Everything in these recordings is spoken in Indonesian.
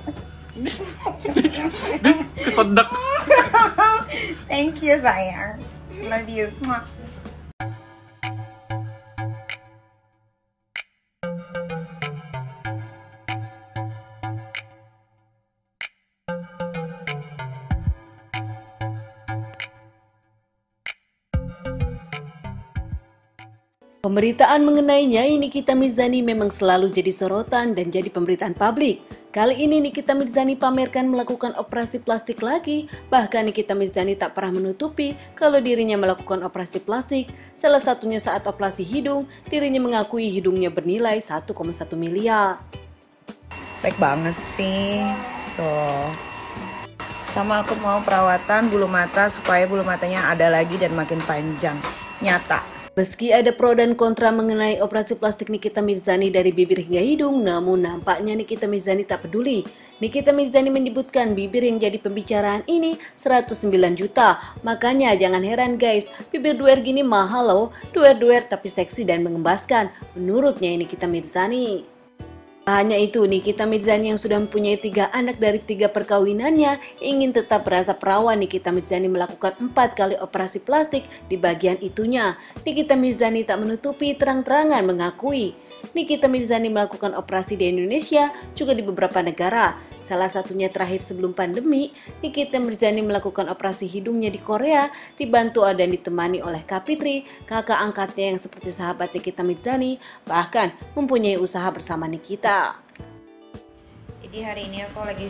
Kesedak. Thank you sayang. Love you. Mwah. Pemberitaan mengenai Nyai Nikita Mirzani memang selalu jadi sorotan dan jadi pemberitaan publik. Kali ini Nikita Mirzani pamerkan melakukan operasi plastik lagi, bahkan Nikita Mirzani tak pernah menutupi kalau dirinya melakukan operasi plastik. Salah satunya saat operasi hidung, dirinya mengakui hidungnya bernilai 1,1 miliar. Baik banget sih. Sama aku mau perawatan bulu mata supaya bulu matanya ada lagi dan makin panjang. Nyata. Meski ada pro dan kontra mengenai operasi plastik Nikita Mirzani dari bibir hingga hidung, namun nampaknya Nikita Mirzani tak peduli. Nikita Mirzani menyebutkan bibir yang jadi pembicaraan ini 109 juta. Makanya jangan heran guys, bibir duer gini mahal loh. Duer-duer tapi seksi dan mengembaskan, menurutnya Nikita Mirzani. Hanya itu, Nikita Mirzani yang sudah mempunyai 3 anak dari 3 perkawinannya ingin tetap berasa perawan. Nikita Mirzani melakukan 4 kali operasi plastik di bagian itunya. Nikita Mirzani tak menutupi, terang-terangan mengakui Nikita Mirzani melakukan operasi di Indonesia juga di beberapa negara. Salah satunya terakhir sebelum pandemi, Nikita Mirzani melakukan operasi hidungnya di Korea, dibantu dan ditemani oleh Kak Fitri, kakak angkatnya yang seperti sahabat Nikita Mirzani, bahkan mempunyai usaha bersama Nikita. Jadi hari ini aku lagi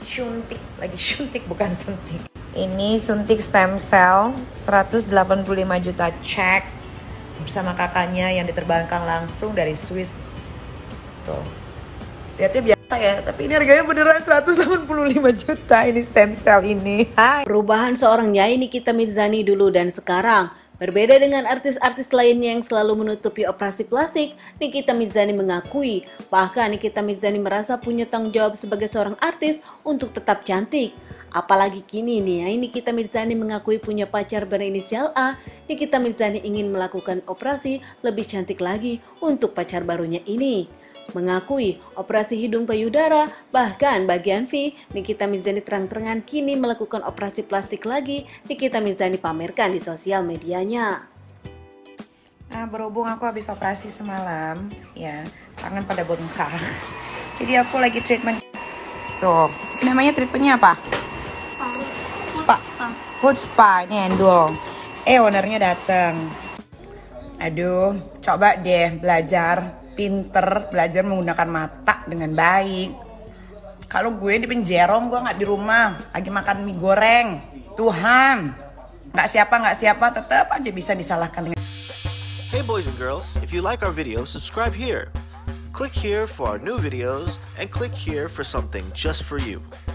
suntik bukan suntik. Ini suntik stem cell 185 juta cek bersama kakaknya yang diterbangkan langsung dari Swiss. Tuh. Lihatnya biasa ya, tapi ini harganya beneran 185 juta ini stem cell ini. Hai. Perubahan seorang Nyai Nikita Mirzani dulu dan sekarang. Berbeda dengan artis-artis lainnya yang selalu menutupi operasi plastik, Nikita Mirzani mengakui, bahkan Nikita Mirzani merasa punya tanggung jawab sebagai seorang artis untuk tetap cantik. Apalagi kini nih, Nikita Mirzani mengakui punya pacar berinisial A. Nikita Mirzani ingin melakukan operasi lebih cantik lagi untuk pacar barunya ini. Mengakui operasi hidung payudara, bahkan bagian V, Nikita Mirzani terang-terangan kini melakukan operasi plastik lagi. Nikita Mirzani pamerkan di sosial medianya. Nah, berhubung aku habis operasi semalam, ya, tangan pada bengkak. Jadi aku lagi treatment. Tuh, namanya treatmentnya apa? Spa. Food spa, ini endul. Ownernya datang. Aduh, coba deh belajar belajar menggunakan mata dengan baik. Kalau gue di Penjerong, gue nggak di rumah, lagi makan mie goreng. Tuhan, nggak siapa tetap aja bisa disalahkan dengan. Hey boys and girls, if you like our video, subscribe here. Click here for our new videos and click here for something just for you.